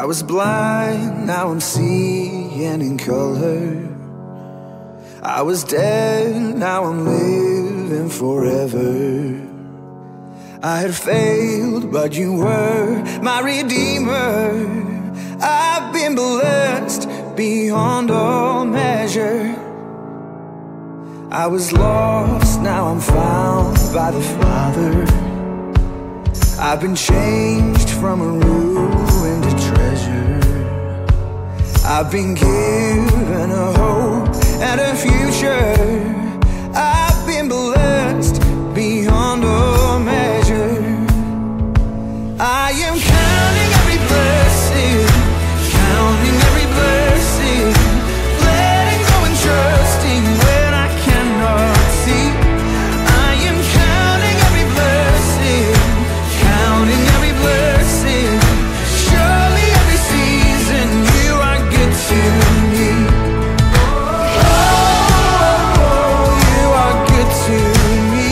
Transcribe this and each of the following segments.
I was blind, now I'm seeing in color. I was dead, now I'm living forever. I had failed, but you were my redeemer. I've been blessed beyond all measure. I was lost, now I'm found by the Father. I've been changed from a ruin to treasure. I've been given a hope and a future. I've been blessed beyond all measure. I am counting every blessing, counting every blessing, letting go and trusting when I cannot see. I am counting every blessing, counting every blessing. Surely every season you are good to me. Oh, you are good to me.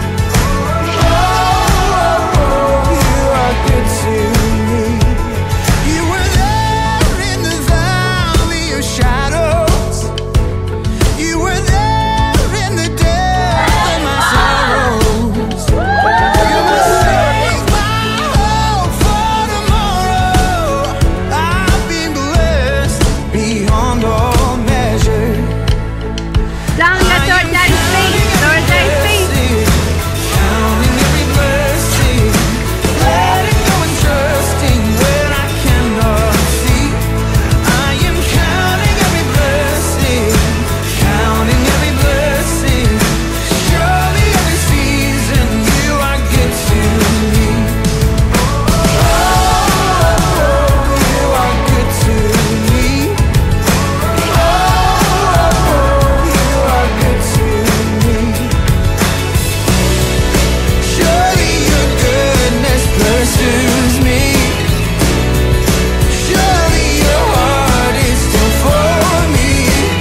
Oh, you are good to me. You were there in the valley of shadows. You were there in the depth of my sorrows. You saved my hope for tomorrow. I've been blessed beyond all measure. Down, let's go, Daddy's feet. Lower Daddy's feet. Counting every blessing, letting go and trusting when I cannot see. I am counting every blessing, counting every blessing. Surely every season you are good to me. Oh, you are good to me. Oh, you are good to me. Surely your goodness pursues me. Surely your heart is still for me.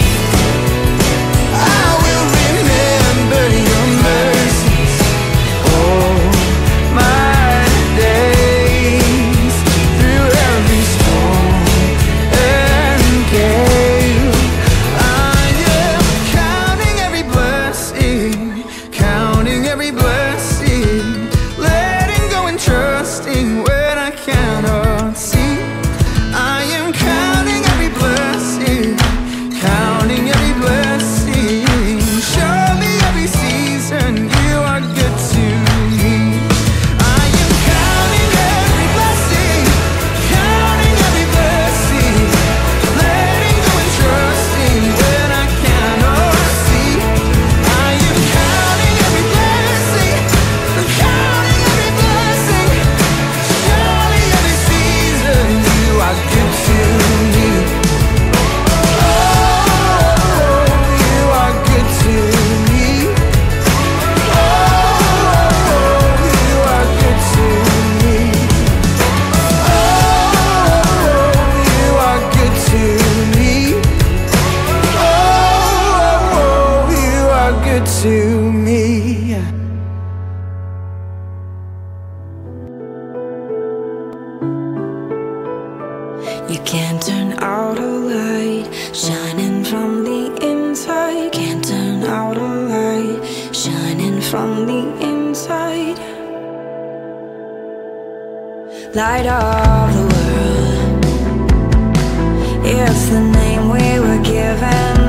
I will remember your mercies all my days. Through every storm and gale, I am counting every blessing, counting every blessing, letting go and trusting when I cannot see. I am counting every blessing, counting every blessing. Surely every season you are good to me. I am counting every blessing, counting every blessing, letting go and trusting when I cannot see. I am counting every blessing, counting every blessing. Surely every season you are good to me. Oh, you are good to me. Oh, you are good to me. Oh, you are good to me. Oh, you are good to me. You can't turn out a light shining from the inside. Can't turn out a light shining from the inside. Light of the world, it's the name we were given.